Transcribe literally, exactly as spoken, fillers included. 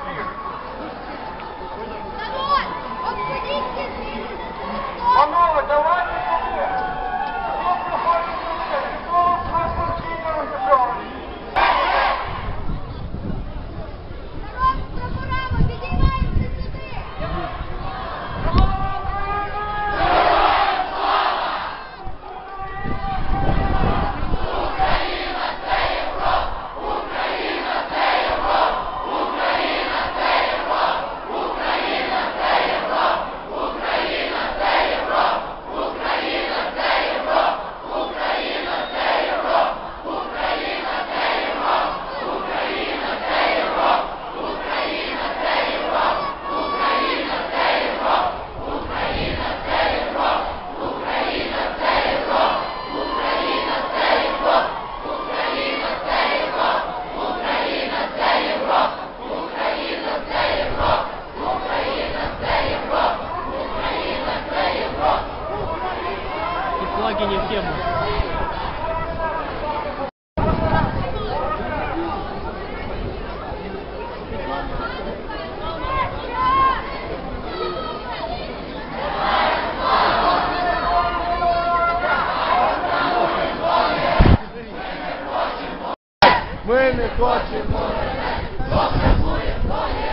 Панове, давайте туди! Хто проходить туди? Хто на спортивно розібрали? Народ, прапорами, підіймаємося сюди! Слава Україні! Героям слава! Україна – це Європа! Україна – це Європа! Україна – це Європа! Україна – це Європа! Україна – це Європа! Україна – це Європа! Україна – це Європа! Україна – це Європа! Україна – це Європа! Україна – це Європа! Україна – це Європа! Україна – це Європа! Україна – це Європа! Україна – це Європа! Україна – це Європа! Україна – це Європа! Україна – це Європа! Україна – це Європа! Україна – це Європа! И флаги не в тему. Ми не хочемо! Потребує твоє